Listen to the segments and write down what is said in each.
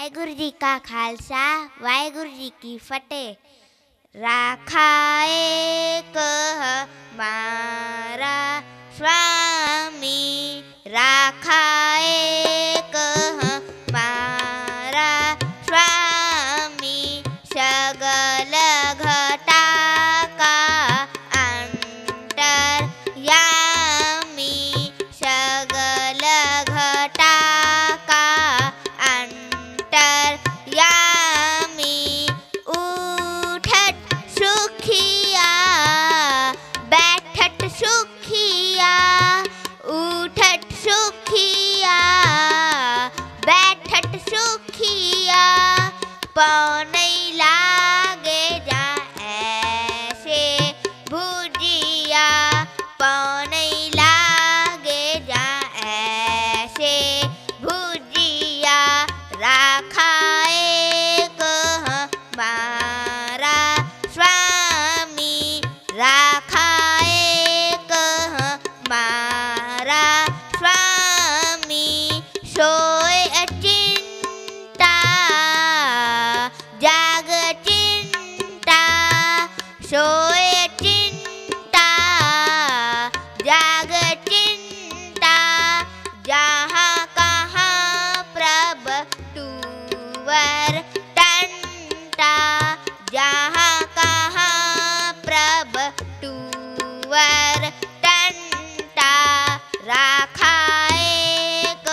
वाहेगुरु जी का खालसा वाहेगुरु जी की फतेह। राखा एक हमारा स्वामी, राखा एक हमारा स्वामी, सगल घटा का अंतर्यामी, सगल घटा का अंतर्यामी। उठत सुखिया बैठत सुखिया, उठत सुखिया बैठत सुखिया, पाँव नहीं लागे जा ऐसे भुजिया, पाँव नहीं लागे जा ऐसे भुजिया। राखा एक हमारा स्वामी, राखा एक हमारा स्वामी, सोए अचिंता जाग चिंता, सोए चिंता जाग चिंता। जहाँ कहाँ प्रभ तुवर टंटा, जहाँ कहाँ प्रभ तुवर टंटा। राखा एक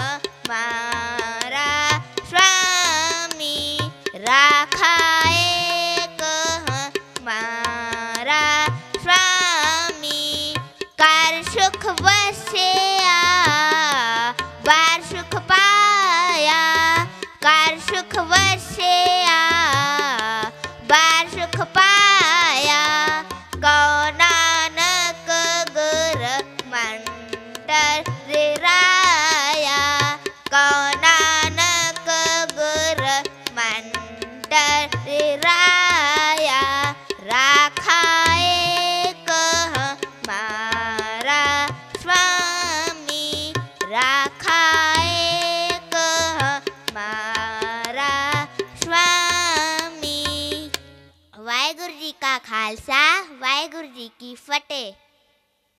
हमारा स्वामी, राखा एक हमारा स्वामी। कर सुख वस्या बार सुख पाया, कर सुख